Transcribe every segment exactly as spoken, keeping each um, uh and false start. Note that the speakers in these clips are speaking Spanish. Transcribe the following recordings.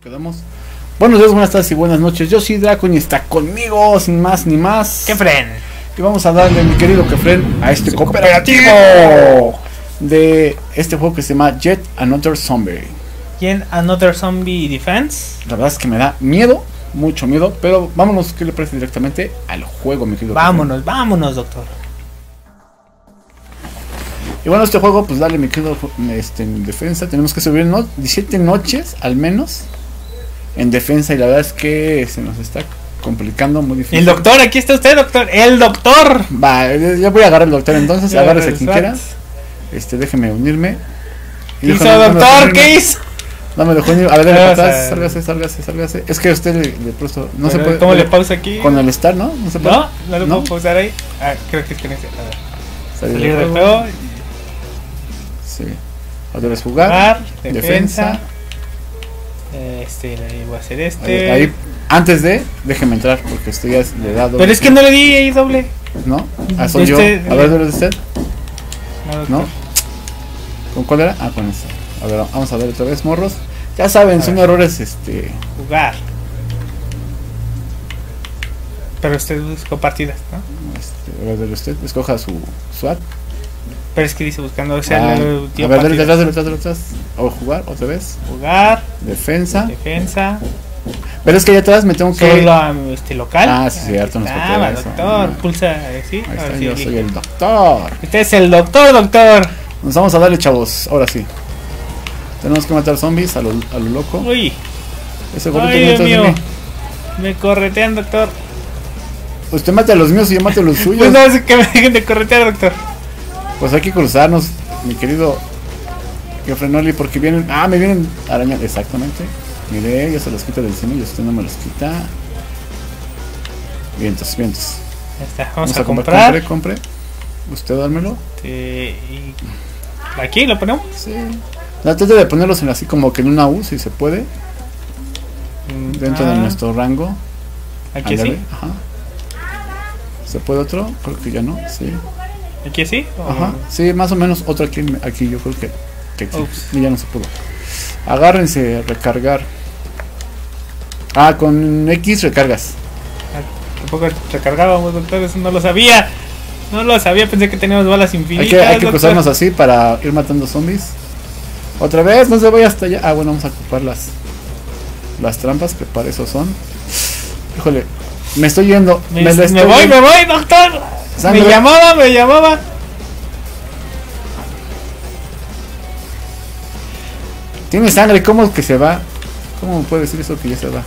Quedamos. Buenos días, buenas tardes y buenas noches. Yo soy Draco y está conmigo, sin más ni más, Kefren. Y vamos a darle, mi querido Kefren, a este cooperativo de este juego que se llama Yet Another Zombie. Yet Another Zombie Defense. La verdad es que me da miedo, mucho miedo, pero vámonos, que le parece directamente al juego, mi querido Vámonos, Kefren. vámonos, doctor. Y bueno, este juego, pues dale, mi querido, este, en defensa, tenemos que subir no, diecisiete noches, al menos, en defensa, y la verdad es que se nos está complicando muy difícil. El doctor, aquí está usted, doctor. El doctor. Va, ya voy a agarrar al doctor entonces, Ya, agárrese los quien rats. quiera. Este, déjeme unirme. ¿Qué hizo, Híjole, no me dejó doctor? unirme. ¿Qué hizo? No me dejó unirme. A ver, déjame Vamos para a- atrás, sálgase, sálgase, sálgase. Es que usted le, le puso, no se Pero, puede. ¿Cómo le pausa aquí? Con el start, ¿no? No se puede. No, no lo ¿No? puedo pausar ahí. Ah, creo que es que necesito. A ver. Salir Salir del juego. juego. Sí. Otra vez jugar. Jugar. defensa. Defensa. Este, le voy a hacer este. Ahí, ahí, antes de, déjeme entrar porque estoy ya le he dado. Pero es que no le di ahí doble. ¿No? Ah, soy yo. Este- A ver, ¿dónde es usted? No, doctor. ¿No? ¿Con cuál era? Ah, con este. A ver, vamos a ver otra vez, morros. Ya saben, A son ver. errores, este. Jugar. Pero usted buscó partidas, ¿no? este a ver, usted escoja su SWAT. Pero es que dice buscando, o sea, Ah, le a dio ver, dale, partidas. detrás, detrás, detrás. O jugar otra vez. Jugar, Defensa. defensa. Pero es que allá atrás me tengo que. Solo este local. Ah, sí, cierto, nos faltó Ah, eso. doctor, Ah. pulsa, eh, sí. Ahí Ahora está, sí, yo elige. soy el doctor. Usted es el doctor, doctor. Nos vamos a darle, chavos. Ahora sí. Tenemos que matar zombies a lo, a lo loco. Uy, Ese gorrito ay, Dios mientras mío. dime. Me corretean, doctor. Usted mate a los míos y yo mate a los suyos. Pues no, es que me dejen de corretear, doctor. Pues hay que cruzarnos, mi querido Kefrenoli, porque vienen. Ah, me vienen arañas. Exactamente. Mire, yo se los quito del encima y usted no me los quita. Vientos, vientos. Ya está, vamos, a, comprar. Compre, compre. Usted dármelo. Este, y... Aquí lo ponemos. Sí. Trate de ponerlos en así como que en una U, si se puede. Dentro Ah, de nuestro rango. Aquí Ándale, sí. Ajá. ¿Se puede otro? Creo que ya no. Sí. Aquí sí. o- Ajá. Sí, más o menos otro aquí. Aquí yo creo que, que sí. Ups. Y ya no se pudo. Agárrense, recargar. Ah, con X recargas. Tampoco recargábamos, doctor. Eso no lo sabía. No lo sabía. Pensé que teníamos balas infinitas. Hay que, hay que doctor. cruzarnos así para ir matando zombies. Otra vez, no se vaya hasta allá. Ah, bueno, vamos a ocupar las, las trampas que para eso son. Híjole, me estoy yendo. Me, Me, me lo estoy voy, yendo. me voy, doctor. Sangre. Me llamaba, me llamaba. Tiene sangre, ¿cómo que se va? ¿Cómo puede decir eso que ya se va?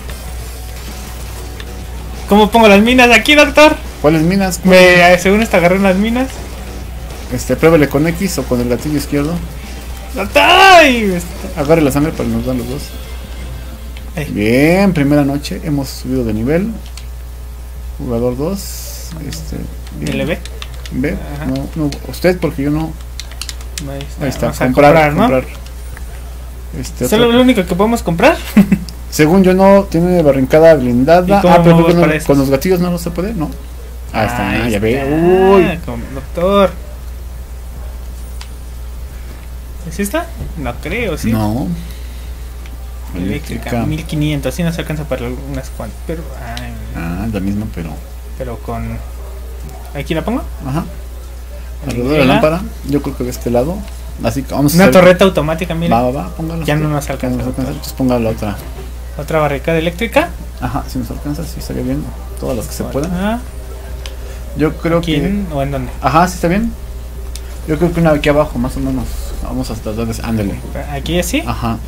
¿Cómo pongo las minas aquí, doctor? ¿Cuáles minas? Me, eh, según esta agarré unas minas. Este, pruébele con X o con el gatillo izquierdo. ¡Doctor! Ay, este- Agarre la sangre para que nos dan los dos. Ay. Bien, primera noche, hemos subido de nivel. Jugador dos. Este, bien. ¿Le ve? ¿Ve? Ajá. No, no, usted porque yo no. Ahí está. Ahí está, Vamos a comprar, comprar, ¿no? comprar. Este, ¿Solo otro- lo único que podemos comprar? Según yo no tiene barrincada blindada. ¿Y cómo Ah, pero movemos creo que para no- esos? con los gatillos no, no se puede, ¿no? Ah, está, Ahí ya ve. está, Uy. con- doctor. ¿Es esta? No creo, ¿sí? No. Eléctrica, mil quinientos, así nos alcanza para unas cuantas. Pero, ay, Ah, la misma, pero. pero con. ¿Aquí la pongo? Ajá. Alrededor de la Mira. lámpara. Yo creo que de este lado. Así que vamos a Una hacer- torreta automática, mira. Va, va, va, póngalo. Ya usted. no nos alcanza. Ya no nos alcanza, entonces ponga la otra. Otra barricada eléctrica. Ajá, si nos alcanza, sí estaría bien. Todas las que se puedan. Ah, Yo creo que. ¿quién o en dónde? Ajá, sí está bien. Yo creo que una aquí abajo, más o menos. Vamos a tratar de. Ándale. Aquí así. Ajá.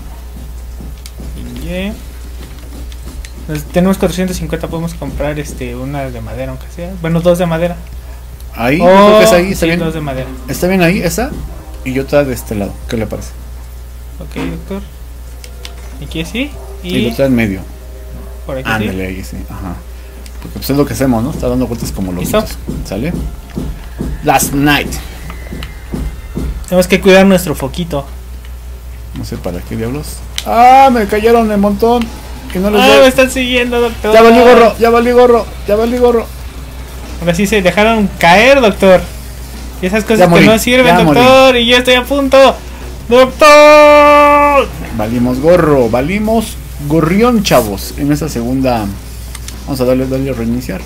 Y, pues, tenemos cuatrocientos cincuenta, podemos comprar este una de madera, aunque sea. Bueno, dos de madera. Ahí, yo Oh, creo que es ahí, está sí, bien. dos de madera. Está bien ahí, esa. Y otra de este lado. ¿Qué le parece? Ok, doctor. Aquí así. Y, Y la otra en medio. por aquí Ándale, ahí sí. Ajá. Porque pues es lo que hacemos, ¿no? Está dando vueltas como los ¿Listo? ¿Sale? Last night. sí. Tenemos que cuidar nuestro foquito. No sé para qué diablos. ¡Ah! Me cayeron el montón. Que no les Ah, doy. me están siguiendo, doctor. Ya valí gorro, ya valí gorro, ya valí gorro. Ahora sí se dejaron caer, doctor. Y esas cosas Ya que morí, no sirven, ya doctor. Y yo estoy a punto. ¡Doctor! Valimos gorro, valimos Gorrión, chavos. En esta segunda. Vamos a darle, darle a reiniciar.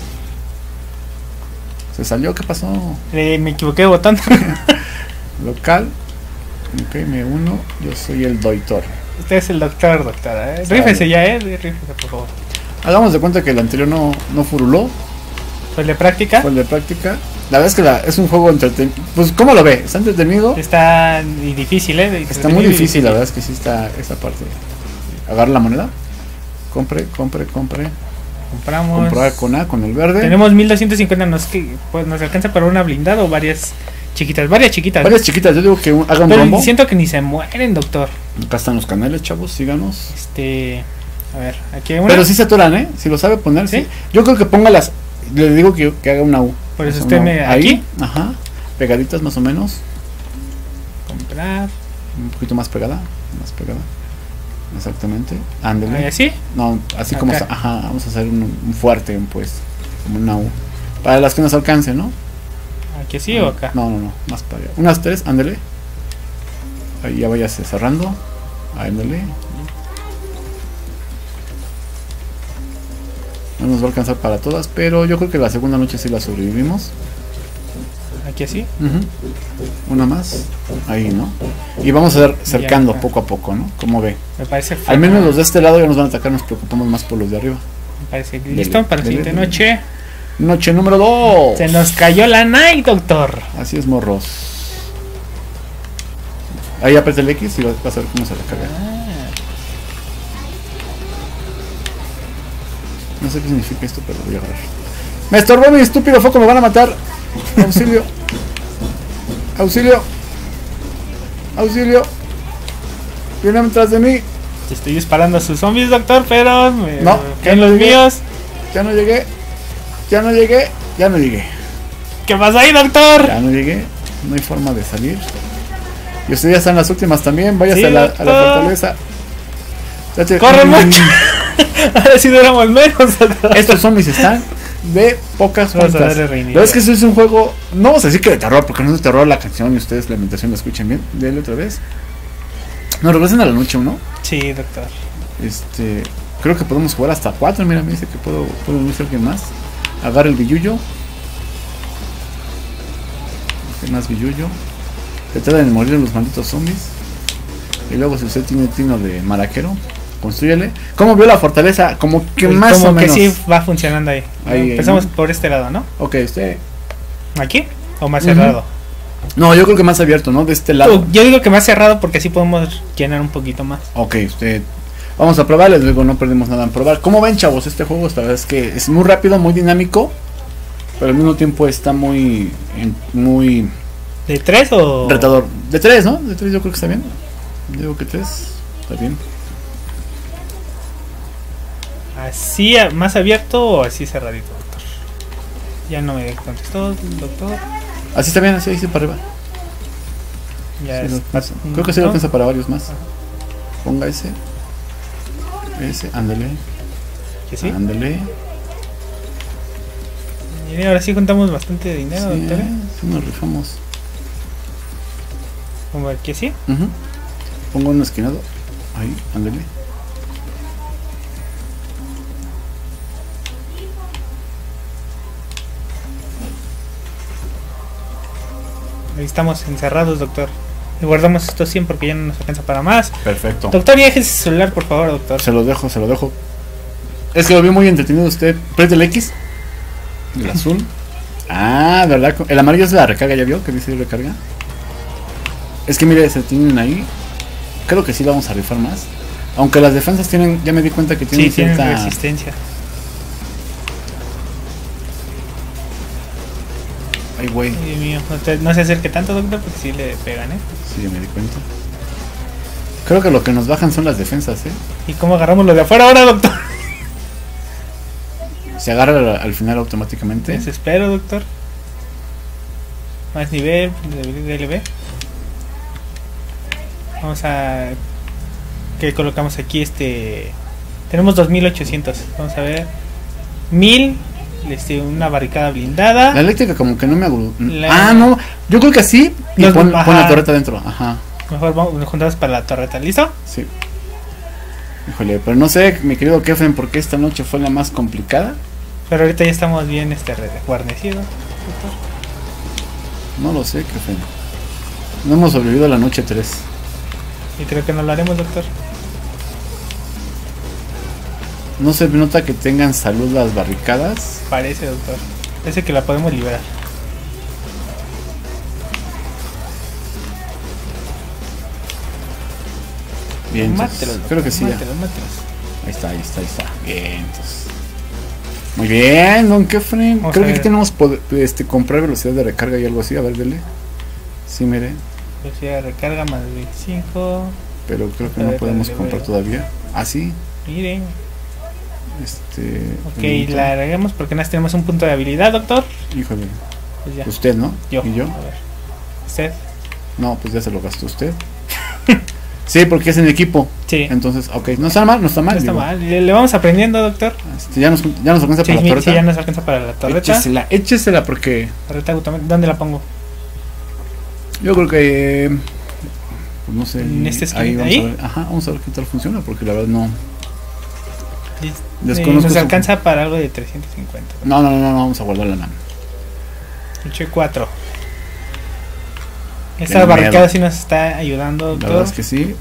Se salió, ¿qué pasó? Eh, me equivoqué de botón. Local. Ok, me uno. Yo soy el doctor. Usted es el doctor, doctora. ¿eh? Sale. Rífese ya, eh. Rífese, por favor. Hagamos de cuenta que el anterior no, no furuló. Fue el de práctica. Fue el de práctica. La verdad es que la, es un juego entretenido. Pues, ¿cómo lo ve? ¿Está entretenido? Está y difícil, ¿eh? Está muy difícil, la verdad es que sí está esta parte. Agarra la moneda. Compre, compre, compre. Compramos. Comprar con A, con el verde. Tenemos mil doscientos cincuenta. Nos, que, pues, nos alcanza para una blindada o varias chiquitas. Varias chiquitas. Varias chiquitas. Yo digo que un- haga un Pero rombo. siento que ni se mueren, doctor. Acá están los canales, chavos. Síganos. Este. A ver, aquí hay una. Pero sí se atoran, ¿eh? Si lo sabe poner, sí. ¿Sí? Yo creo que ponga las. Le digo que, que haga una U. Por eso O sea, usted una U. me- Ahí, aquí. ajá. Pegaditas más o menos. Comprar. Un poquito más pegada. Más pegada. Exactamente. Ándele. Ahí así. No, así como. Acá. sa- Ajá. Vamos a hacer un, un fuerte, pues. Como una U. Para las que nos alcance, ¿no? Aquí así o acá. No, no, no. Más para allá. Unas tres, ándele. Ahí ya váyase cerrando. Ándele. No nos va a alcanzar para todas, pero yo creo que la segunda noche sí la sobrevivimos. Aquí así. Ujú. Una más. Ahí, ¿no? Y vamos a ir cercando Ya. poco a poco, ¿no? Como ve. Me parece. Al menos los de este lado ya nos van a atacar, nos preocupamos más por los de arriba. Me parece. Dele, Listo para la dele, siguiente dele. noche. Noche número dos. Se nos cayó la night, doctor. Así es, morros. Ahí aprieta el X y vas a ver cómo se recarga. Ah, No sé qué significa esto, pero lo voy a agarrar. Me estorbó mi estúpido foco, me van a matar. Auxilio. Auxilio. Auxilio. Vienen detrás de mí. te estoy disparando a sus zombies, doctor, pero me No, caen ya los no llegué. míos. Ya no llegué. Ya no llegué. Ya no llegué. ¿Qué pasa ahí, doctor? Ya no llegué. No hay forma de salir. Y ustedes ya están las últimas también. Váyase Sí, a, la, a doctor. la fortaleza. Date- ¡Corre Mm, mucho! Ahora sí duramos menos, doctor. Estos zombies están de pocas Vamos a cuantas. darle La reiniciar. verdad es que eso es un juego. No vamos a decir que de terror, porque no es de terror la canción y ustedes la imitación la escuchan bien. Dele otra vez. Nos regresan a la noche uno. Sí, doctor. Este. Creo que podemos jugar hasta cuatro. Mira, me dice que puedo, puedo unirse a alguien más. Agarra el billullo. ¿Qué más billullo? Se tratan de morir los malditos zombies. Y luego, si usted tiene tino de maraquero, construyele. ¿Cómo vio la fortaleza? Como que Pues más como o menos. que sí va funcionando ahí. Ahí, Empezamos ahí, ¿no? por este lado, ¿no? Ok, usted. ¿Aquí? ¿O más Ujú. cerrado? No, yo creo que más abierto, ¿no? De este lado. Yo digo que más cerrado porque así podemos llenar un poquito más. Ok, usted. Vamos a probar, les digo, no perdemos nada en probar. ¿Cómo ven, chavos? Este juego, la verdad es que es muy rápido, muy dinámico. Pero al mismo tiempo está muy. en- Muy. ¿De tres o...? retador. De tres, ¿no? De tres yo creo que está bien. Yo digo que tres. Está bien. ¿Así a- más abierto o así cerradito, doctor? Ya no me contestó, doctor. Así está bien, así, ahí sí para arriba. Ya Sí, es- lo alcanza. Creo que sí lo ¿no? alcanza para varios más. Ponga ese. Ese, ándale. ¿Que sí? Ándale. Miren, ahora sí contamos bastante dinero, Sí, doctor. eh, sí nos rifamos. Como que sí. Ujú. Pongo un esquinado. Ahí, ándale. Ahí estamos encerrados, doctor. Y guardamos estos cien porque ya no nos alcanza para más. Perfecto. Doctor, ya deje ese celular, por favor, doctor. Se lo dejo, se lo dejo. Es que lo vi muy entretenido usted. Preste el X. El azul. Ah, ¿verdad? El amarillo es la recarga, ¿ya vio? Que dice recarga. Es que mire, se tienen ahí. Creo que sí vamos a rifar más. Aunque las defensas tienen, ya me di cuenta que tienen Sí, tienen cierta. resistencia. Ay, güey. Dios mío, usted no se acerque tanto, doctor, porque sí le pegan, ¿eh? Sí, ya me di cuenta. Creo que lo que nos bajan son las defensas, ¿eh? ¿Y cómo agarramos lo de afuera ahora, doctor? Se agarra al, al final automáticamente. Desespero, doctor. Más nivel, D L B. Vamos a... ¿Qué colocamos aquí? Este... Tenemos dos mil ochocientos. Vamos a ver. mil. Este, una barricada blindada. La eléctrica como que no me agru... La- Ah, no. Yo creo que así. Y Los- pon, pon la ajá. torreta dentro. Ajá. Mejor vamos, nos juntamos para la torreta. ¿Listo? Sí. Híjole, pero no sé, mi querido Kefren, por qué esta noche fue la más complicada. Pero ahorita ya estamos bien este guarnecidos. No lo sé, Kefren. No hemos sobrevivido a la noche tres. Y creo que no lo haremos, doctor. No se nota que tengan salud las barricadas. Parece, doctor. Parece que la podemos liberar. Bien, entonces, Mátelos, creo que sí. ya. mátelos, mátelos. Ahí está, ahí está, ahí está. Bien, entonces. Muy bien, don Kefren. Vamos Creo a que ver. aquí tenemos poder, este, comprar velocidad de recarga y algo así. A ver, dele. Sí, mire. Velocidad de recarga más veinticinco. Pero creo que A no ver, podemos dale, comprar voy. todavía. Ah, sí. Miren. Este. Ok, bonito. la agregamos porque nada tenemos un punto de habilidad, doctor. Híjole. Pues ya. Usted, ¿no? Yo. ¿Y yo? A ver. Usted. No, pues ya se lo gastó usted. Sí, porque es en equipo. Sí. Entonces, ok. No está mal, no está mal. No está digo. mal. Le, le vamos aprendiendo, doctor. Este, ya, nos, ya nos alcanza Sí, para la sí, torreta. ya nos alcanza para la torreta. Échesela, échesela porque Torreta automática. ¿Dónde la pongo? yo creo que. Pues no sé. ¿En este ahí esquina? vamos ¿Ahí? a ver. Ajá, vamos a ver qué tal funciona porque la verdad no. Sí, Desconozco nos su- alcanza para algo de trescientos cincuenta. No, no, no, no, vamos a guardarla nada. ocho y cuatro. Esta Tengo barricada miedo. sí nos está ayudando, La doctor. verdad es que sí.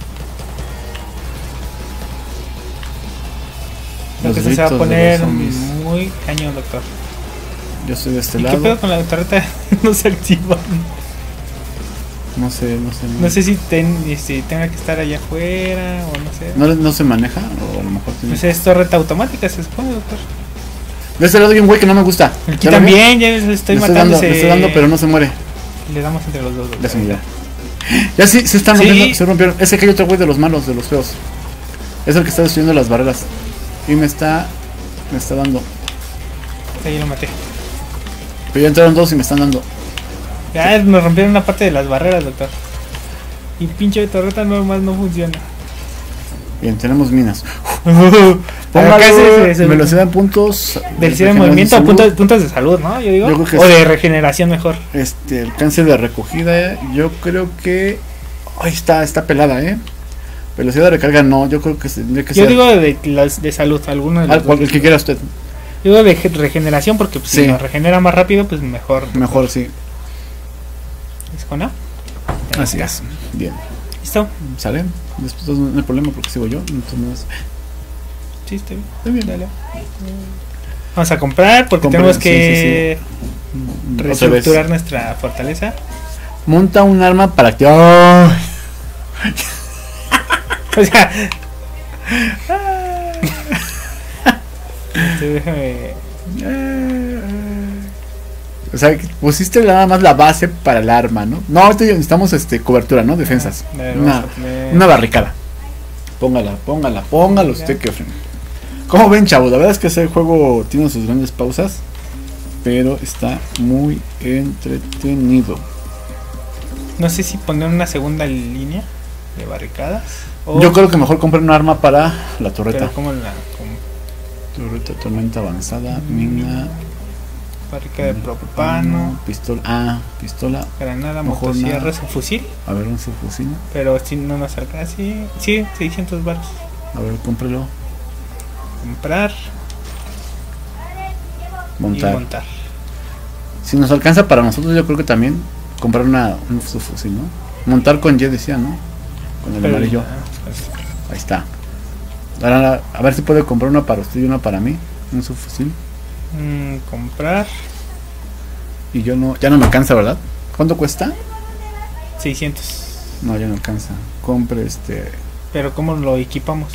Creo que Los esto se va a gritos de poner los zombies. muy cañón, doctor. Yo estoy de este ¿Y qué lado. pedo con la torreta? No se activa. No sé, no sé. No sé si ten, este, tenga que estar allá afuera o no sé. ¿No, no se maneja? O a lo mejor tiene. Pues es torreta automática, se supone, doctor. De este lado hay un güey que no me gusta. Aquí ¿Ya lo vio? también, ya les estoy le estoy matando. dando, ese- le estoy dando, pero no se muere. Le damos entre los dos, doctor. Ya se murió. Ya sí, se están Sí. rompiendo, se rompieron. Ese que hay otro güey de los malos, de los feos. Es el que está destruyendo las barreras. Y me está. Me está dando. Ahí lo maté. Pero ya entraron dos y me están dando. Ya nos rompieron una parte de las barreras, doctor. Y pinche torreta normal no funciona. Bien, tenemos minas. Acá Póngale se- se- se- velocidad en puntos. Velocidad de regeneración movimiento, salud, puntos, puntos de salud, ¿no? Yo digo. Yo creo que o sí. de regeneración mejor. Este, alcance de recogida. Yo creo que. Ahí está, está pelada, eh. Velocidad de recarga no, yo creo que tendría que Yo ser. digo de, las de salud, alguno de al los cual- dos. el que quiera usted. Yo digo de ge- regeneración porque pues, Sí. si nos regenera más rápido, pues mejor. Mejor, sí. ¿Es con A? Así es. Bien. ¿Listo? ¿Sale? Después no hay problema porque sigo yo. Entonces, Sí, está bien. está bien. Dale. Vamos a comprar porque Compre, tenemos sí, que Otra vez. reestructurar nuestra fortaleza. Monta un arma para que. ¡Ay! O sea. Este, déjame. O sea, que pusiste nada más la base para el arma, ¿no? No, ahorita ya necesitamos este, cobertura, ¿no? Defensas. A ver, Una, vamos a poner- una barricada. Póngala, póngala, póngala usted, que ¿Cómo ven, chavos? La verdad es que ese juego tiene sus grandes pausas, pero está muy entretenido. No sé si poner una segunda línea de barricadas. O, Yo creo que mejor comprar un arma para la torreta. Pero como la como Torreta, tormenta avanzada, mina, barricada de propano, pistola. Ah, pistola. granada, Mejor motosierras nada. o fusil. A ver, un subfusil. Pero si no nos alcanza, sí, sí, seiscientos baros. A ver, cómprelo. Comprar Montar. y montar. Si nos alcanza para nosotros, yo creo que también comprar una, un subfusil, ¿no? Montar con Y decía, ¿no? Con el Pero- amarillo. ah, pues, Ahí está. Ahora, a ver si puede comprar una para usted y una para mí. Un subfusil. mm, comprar Y yo no, ya no me alcanza, ¿verdad? ¿Cuánto cuesta? seiscientos. No, ya no alcanza. Compre este. Pero ¿cómo lo equipamos?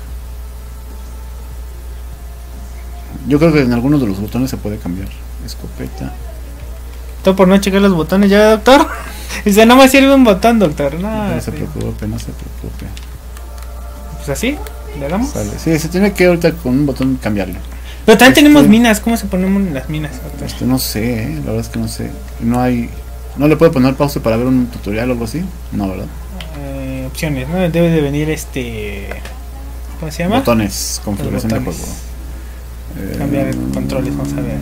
Yo creo que en algunos de los botones se puede cambiar. Escopeta. Todo por no checar los botones ya, doctor. Dice, no me sirve un botón, doctor. No, no se sí. preocupe, no se preocupe. Pues así, le damos. Sale. Sí, se tiene que ahorita con un botón cambiarle. Pero también Este- tenemos minas. ¿Cómo se ponemos las minas, doctor? Este, no sé, ¿eh? La verdad es que no sé. No hay. ¿No le puede poner pausa para ver un tutorial o algo así? No, ¿verdad? Eh, opciones, ¿no? Debe de venir este. ¿Cómo se llama? Botones, configuración de botones. juego. Eh, Cambiar controles, vamos a ver.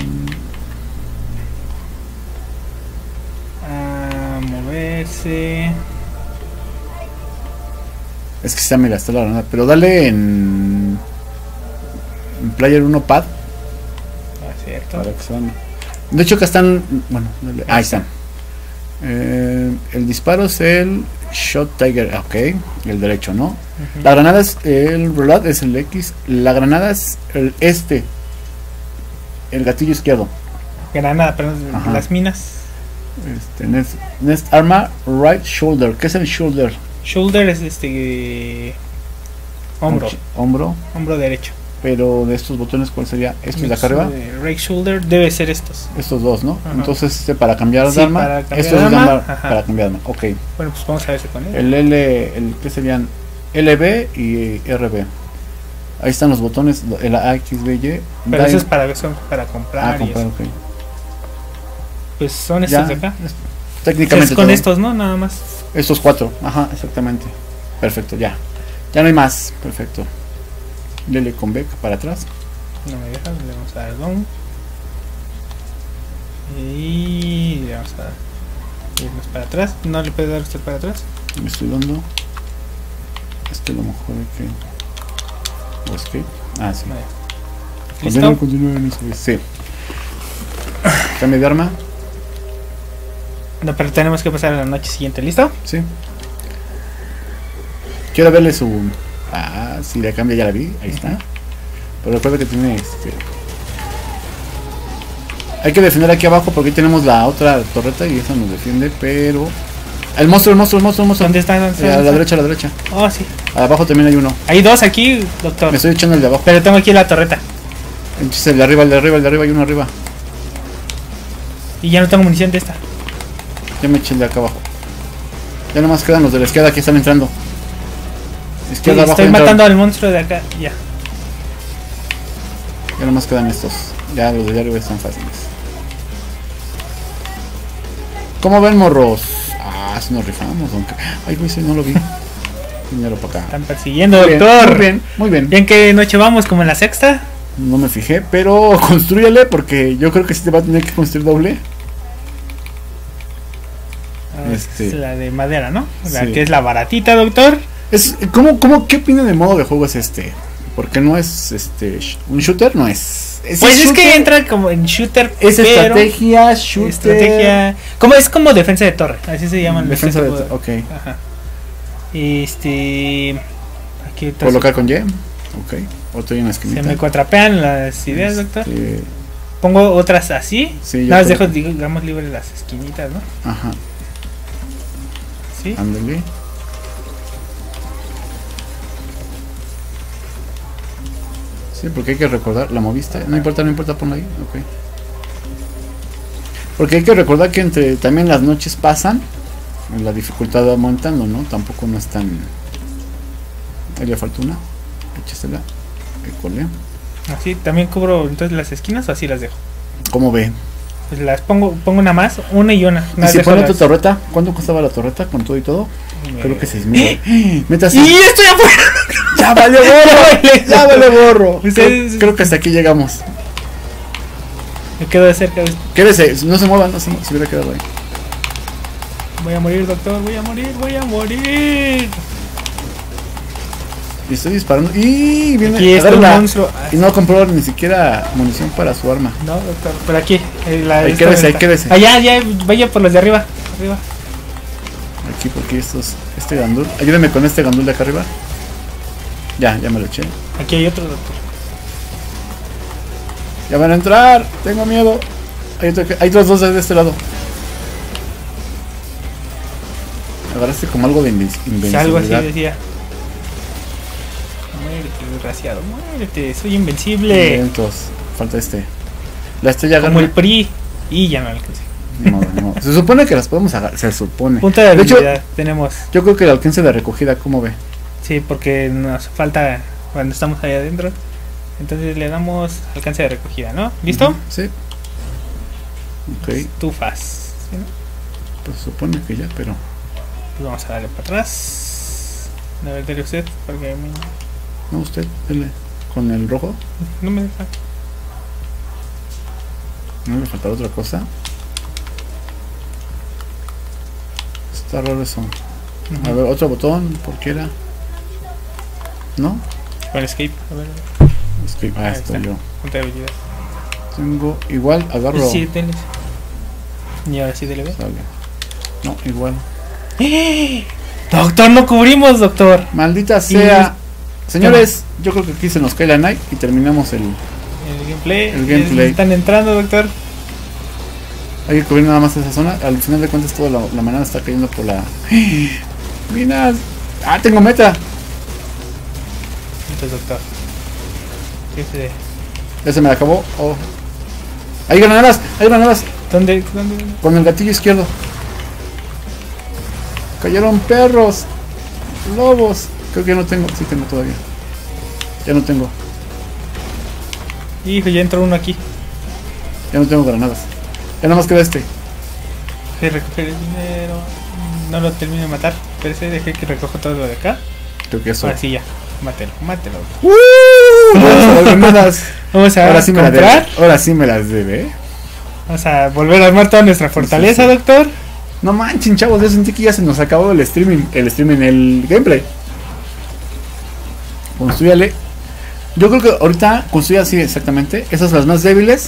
Ah, moverse. Es que está, mira, está la granada. Pero dale en, en Player uno Pad. Ah, cierto. Para que sean... De hecho, acá están. Bueno, dale, ahí están. Eh, el disparo es el Shot Tiger. Ok, el derecho, ¿no? Uh-huh. La granada es el reload, es el X. La granada es el este. El gatillo izquierdo. Granada, perdón, Ajá. las minas. Este, next, next arma, right shoulder. ¿Qué es el shoulder? Shoulder es este. Hombro. Mochi- Hombro. Hombro derecho. Pero de estos botones, ¿cuál sería? ¿Estos de acá arriba? Eh, Right shoulder debe ser estos. Estos dos, ¿no? Ajá. Entonces, este para cambiar Sí, de arma. para cambiar Estos de dos de arma, arma ajá. para cambiar de arma. Ok. Bueno, pues vamos a ver si con él. El L, el ¿qué serían? L B y R B. Ahí están los botones, el A, X, B, Y. Pero Dai- eso es para, son para comprar. Ah, y comprar, eso. ok. Pues son Ya, estos de acá. es- técnicamente Es con todo. estos, ¿no? Nada más. Estos cuatro, ajá, exactamente. Perfecto, ya. Ya no hay más, perfecto. Lele con B para atrás. No me deja, le vamos a dar down. Y le vamos a irnos para atrás. No le puede dar usted para atrás. Me estoy dando. Este a lo mejor hay que. O escape. Ah, sí. Vale. Continúen, ¿Listo? continúen, eso es. Sí. Cambio de arma. No, pero tenemos que pasar a la noche siguiente, ¿listo? Sí. Quiero verle su. Ah, sí, la cambia, ya la vi. Ahí está. Pero recuerda que tiene este. Hay que defender aquí abajo porque ahí tenemos la otra torreta y esa nos defiende, pero. El monstruo, el monstruo, el monstruo, el monstruo. ¿Dónde está? ¿Dónde está? Eh, a ¿Dónde la está? derecha, a la derecha. Oh, sí. Abajo también hay uno. Hay dos aquí, doctor. Me estoy echando el de abajo. Pero tengo aquí la torreta. Entonces el de arriba, el de arriba, el de arriba, hay uno arriba. Y ya no tengo munición de esta. Ya me eché el de acá abajo. Ya nomás quedan los de la izquierda que están entrando. Sí, Izquierda abajo. estoy entraron. matando al monstruo de acá. Ya. Ya nomás quedan estos. Ya los de allá arriba están fáciles. ¿Cómo ven, morros? Ah, si nos rifamos, aunque. Ay, güey, ese no lo vi. Dinero para acá. Están persiguiendo, Muy bien, doctor. muy bien, muy bien. ¿Y en qué noche vamos? ¿Como en la sexta? No me fijé, pero construyele porque yo creo que sí te va a tener que construir doble. Ah, Este- Es la de madera, ¿no? La Sí. que es la baratita, doctor. Es, ¿cómo, cómo, ¿Qué opina de modo de juego es este? Porque no es este sh- un shooter, no es. es Pues es shooter, que entra como en shooter. es pero estrategia, shooter. Estrategia. Como es como defensa de torre. Así se llaman. Defensa este de. tipo Ok. Ajá. Este. Aquí otras- Colocar con Y. Ok. Otro en la esquinita. Se me contrapean las ideas, Este, doctor. Pongo otras así. Sí, yo Nada más creo- dejo, digamos, libres las esquinitas, ¿no? Ajá. Sí. Ándale. Sí, porque hay que recordar, la moviste, no importa, no importa, ponla ahí, ok. Porque hay que recordar que entre también las noches pasan, la dificultad va aumentando, ¿no? Tampoco no es tan. Ahí le falta una, échasela, école. Así, también cubro entonces las esquinas o así las dejo. ¿Cómo ve? Pues las pongo, pongo una más, una y una. ¿Y Nada, si dejo pone tu las- torreta? ¿Cuánto costaba la torreta con todo y todo? Eh, Creo que seis mil. Métase. ¡Y estoy afuera! ¡Ya vale gorro! ¡Ya vale gorro! Creo, Ustedes- creo que hasta aquí llegamos. Me quedo de cerca. Quédese, no se muevan, no se, se hubiera quedado ahí. Voy a morir, doctor. Voy a morir, voy a morir. Y estoy disparando. ¡Y! Viene Aquí está un agárrala. monstruo. Ah, Y no compró ni siquiera munición para su arma. No, doctor. Por aquí. eh, la- Ahí esta quédese, ahí venta. quédese. Allá, ya, vaya por los de arriba. Arriba. Aquí, porque estos. Este gandul. Ayúdame con este gandul de acá arriba. Ya, ya me lo eché. Aquí hay otro, doctor. Ya van a entrar. Tengo miedo. Hay, otro que- hay otros dos de este lado. Agarraste como algo de inven- Si algo así invencibilidad. decía. Muérete, desgraciado. Muérete, soy invencible. Lentos. Falta este. La estrella Como gana. el P R I. Y ya no alcancé. Ni modo, ni modo. Se supone que las podemos agarrar. Se supone. Punto de De hecho, habilidad tenemos. yo creo que el alcance de recogida, ¿cómo ve? Sí, porque nos falta cuando estamos ahí adentro. Entonces le damos alcance de recogida, ¿no? ¿Listo? Ujú, sí. Ok, Estufas. ¿Sí, no? pues se supone que ya, pero. Pues vamos a darle para atrás. A ver, dale usted, porque a mí No, usted, dele. Con el rojo. no me deja. No le faltará otra cosa. Está raro eso. A ver, otro botón, por qué era. ¿No? Con escape, a ver. Escape. Ah, Ahí estoy está. yo. Punta de habilidad. Tengo igual, agarro. Sí, tenés. Y ahora sí, dele. Sale. No, igual. ¡Eh! Doctor, no cubrimos, doctor. Maldita sea. Señores, yo creo que aquí se nos cae la night y terminamos el. El gameplay. El gameplay. Están entrando, doctor. Hay que cubrir nada más esa zona. Al final de cuentas, toda la, la manada está cayendo por la. Minas. Ah, tengo meta. Entonces, doctor. ¿Qué se... Ya se me acabó. Oh. Hay granadas, hay granadas. ¿Dónde? ¿Dónde? Con el gatillo izquierdo. Cayeron perros. Lobos. Creo que ya no tengo. Sí tengo todavía. Ya no tengo. Hijo, ya entró uno aquí. Ya no tengo granadas. Ya nada más queda este. Se recoger el dinero. No lo termino de matar. Pero ese dejé que recojo todo lo de acá. Creo que eso. Ahora sí ya. Mátelo, mátelo. ¡Uh! Las granadas. Vamos a Ahora sí me las comprar. debe. Ahora sí me las debe. Vamos a volver a armar toda nuestra fortaleza, Sí, sí. doctor. No manchen, chavos. Yo sentí que ya se nos acabó el streaming. El streaming, el gameplay. Construyale. Yo creo que ahorita construya así exactamente. Esas las más débiles.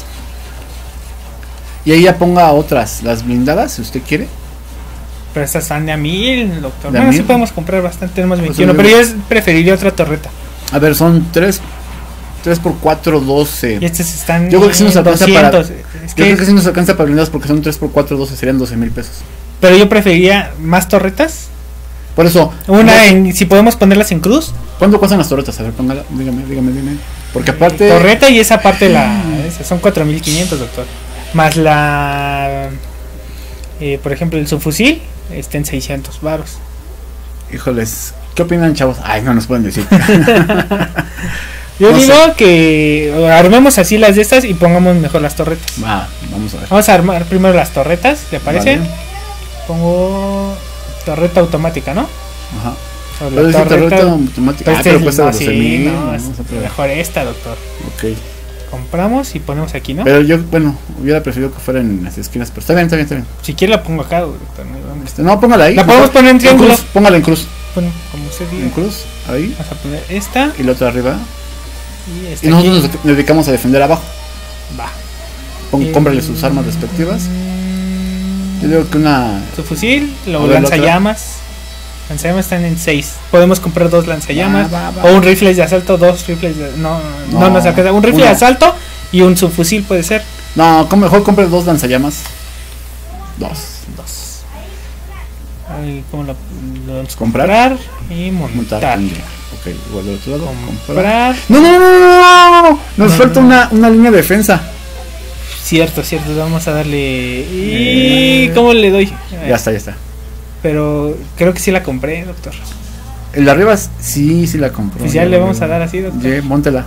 Y ahí ya ponga otras, las blindadas, si usted quiere. Pero estas están de a mil, doctor. ¿De a Bueno, sí mil? podemos comprar bastante, tenemos Pues veintiuno. sí. Pero yo es- preferiría otra torreta. A ver, son tres por cuatro, doce. Y estas están. Yo creo que sí nos en alcanza para- doscientos. Es Yo que- creo que sí nos alcanza para blindadas porque son tres por cuatro, doce, serían doce mil pesos. Pero yo preferiría más torretas. Por eso. Una ¿no? en. Si podemos ponerlas en cruz. ¿Cuánto cuestan las torretas? A ver, póngala, dígame, dígame, dígame. Porque aparte. Torreta y esa parte la. Esa son cuatro mil quinientos, doctor. Más la. Eh, por ejemplo, el subfusil está en seiscientos varos. Híjoles, ¿qué opinan, chavos? Ay, no nos pueden decir. Yo No digo sé. que armemos así las de estas y pongamos mejor las torretas. Va, vamos a ver. Vamos a armar primero las torretas, ¿le parece? Vale. Pongo torreta automática, ¿no? Ajá. O la Pero dice torreta- torreta automática. Pero Ah, este pero es- cuesta no, doce sí, mil. no, Vamos es a probar. mejor esta, doctor. Ok. Compramos y ponemos aquí, ¿no? Pero yo, bueno, hubiera preferido que fuera en las esquinas. Pero está bien, está bien, está bien. Si quiere la pongo acá, doctor. No, vamos. Este, no, póngala ahí. La podemos poner en triángulo. cruz, póngala en cruz. Bueno, como usted diga. En cruz, ahí. Vamos a poner esta Y la otra arriba. y esta Y nosotros aquí. nos dedicamos a defender abajo. Va. Pon, Eh, cómprale sus armas respectivas. mm, Yo digo que una. Su fusil, A luego ver, la lanzallamas. Lanzallamas están en seis. Podemos comprar dos lanzallamas. Va, va, va. O un rifle de asalto, dos rifles de. No, no, No, nos alcanza. Un rifle uno. de asalto y un subfusil puede ser. No, com- mejor compre dos lanzallamas. Dos. Dos. Ay, ¿cómo lo, lo vamos a ¿Comprar? comprar? Y montar. Montar. Ok, igual del otro lado. Comprar. Comprar. No, no, no, no, no, no, no. Nos No, falta no. Una, una línea de defensa. Cierto, cierto. Vamos a darle. ¿Y Eh. cómo le doy? Ya está, ya está. Pero creo que sí la compré, doctor. El de arriba sí, sí la compró. Pues ya le vamos a dar así, doctor. Ye, móntela.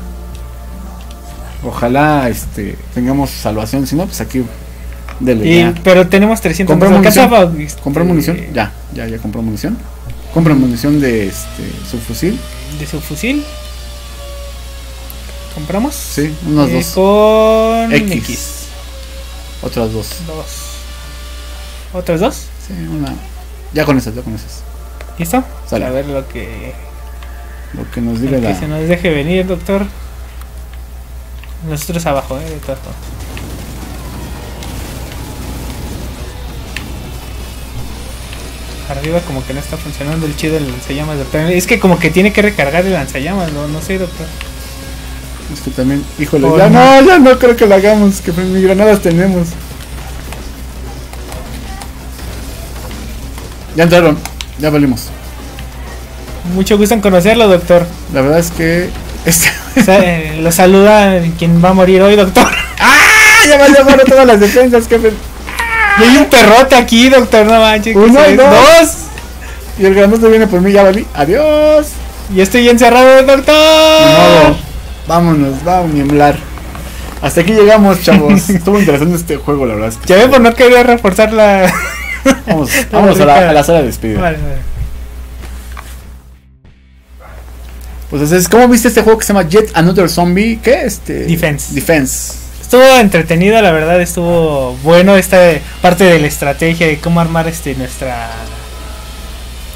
Ojalá este tengamos salvación. Si no, pues aquí. Dele, Y- ya. pero tenemos trescientos. ¿Compró ¿Nos munición? alcanza para, este, ¿Compró munición? Ya, ya, ya compró munición. Compra munición de este su fusil. De su fusil. ¿Compramos? Sí, unas Eh, dos. Con X. X. Otras dos. Dos. ¿Otras dos? Sí, una. Ya con esas, ya con esas. ¿Listo? Sale. A ver lo que, Lo que nos lo diga que la. se nos deje venir, doctor. Nosotros abajo, eh, de todo. Arriba como que no está funcionando el chido el lanzallamas, doctor. Es que como que tiene que recargar el lanzallamas, no, no sé, doctor. Es que también, híjole, Oh, ya no. no, ya no creo que lo hagamos, que ni granadas tenemos. Ya entraron, ya valimos. Mucho gusto en conocerlo, doctor. La verdad es que este O sea, eh, lo saluda quien va a morir hoy, doctor. ¡Ah! Ya valió gorro todas las defensas, jefe. Y hay un perrote aquí, doctor, no manches. ¿qué Uno es y eso? dos. Dos. Y el grandote viene por mí, ya valí. Adiós. Y estoy encerrado, doctor. Ni modo. Vámonos, vamos a niemblar. Hasta aquí llegamos, chavos. Estuvo interesante este juego, la verdad. Es que Ya ve por no querer reforzar la. Vamos, vamos a, la, a la sala de despedida. Vale, vale. Pues entonces, ¿cómo viste este juego que se llama Yet Another Zombie? ¿Qué? Este. Defense. Defense. Estuvo entretenido, la verdad, estuvo bueno esta parte de la estrategia de cómo armar este nuestra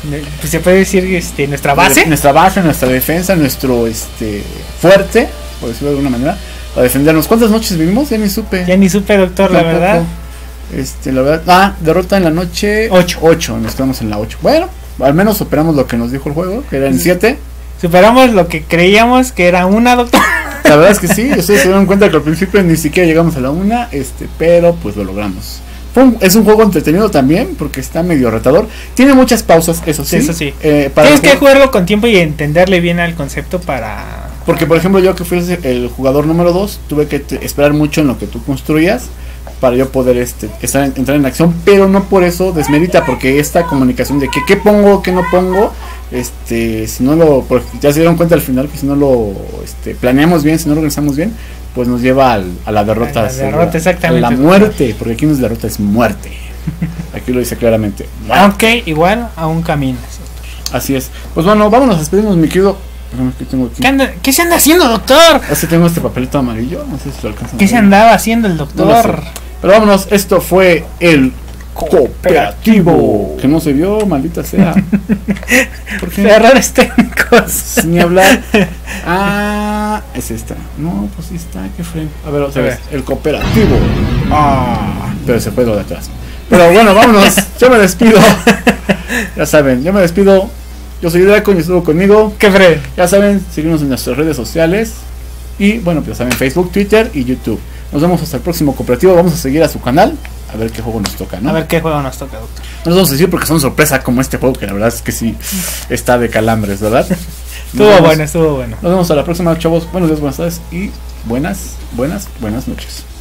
pues se puede decir este nuestra base. Nuestra base, nuestra defensa, nuestro este fuerte, por decirlo de alguna manera, para defendernos. ¿Cuántas noches vivimos? Ya ni supe. Ya ni supe, doctor, la Tampoco. verdad. Este, la verdad. Ah, derrota en la noche Ocho. ocho, nos quedamos en la ocho. Bueno, al menos superamos lo que nos dijo el juego, que era en siete. Superamos lo que creíamos que era una, doctor. La verdad es que sí, ustedes se dieron cuenta que al principio ni siquiera llegamos a la una, este, pero pues lo logramos. Fue un- es un juego entretenido también, porque está medio retador. Tiene muchas pausas, eso sí. Eso sí. Eh, para Tienes que jugar- jugarlo con tiempo y entenderle bien al concepto para... Porque por ejemplo yo que fui el jugador número dos, tuve que te- esperar mucho en lo que tú construías para yo poder este, estar en- entrar en acción, pero no por eso desmerita, porque esta comunicación de que qué pongo, qué no pongo, este, si no lo, por- ya se dieron cuenta al final que si no lo este, planeamos bien, si no lo organizamos bien, pues nos lleva al- a la derrota, A la derrota, a exactamente. a la muerte, porque aquí no es derrota, es muerte. Aquí lo dice claramente. Aunque igual aún caminas. Así es. Pues bueno, vámonos a despedirnos, mi querido. Déjame que tengo aquí. ¿Qué, anda- ¿Qué se anda haciendo, doctor? Así tengo este papelito amarillo, no sé si lo alcanzan. ¿Qué a se ver. andaba haciendo el No doctor? lo sé. Pero vámonos, esto fue el cooperativo. Que no se vio, maldita sea. ¿Por qué? Errores técnicos. Ni hablar. Ah, es esta. No, pues sí está, qué fue. A ver, otra A vez. ver. El cooperativo. Ah, pero se fue lo de atrás. Pero bueno, vámonos. Yo me despido. Ya saben, yo me despido. Yo soy Draco y estuvo conmigo. ¿Qué fue? Ya saben, seguirnos en nuestras redes sociales. Y bueno, pues ya saben, Facebook, Twitter y YouTube. Nos vemos hasta el próximo cooperativo. Vamos a seguir a su canal. A ver qué juego nos toca, ¿no? A ver qué juego nos toca, doctor. No nos vamos a decir porque son sorpresa como este juego, que la verdad es que sí está de calambres, ¿verdad? Nos Estuvo vemos- bueno, estuvo bueno. Nos vemos a la próxima, chavos. Buenos días, buenas tardes y buenas, buenas, buenas noches.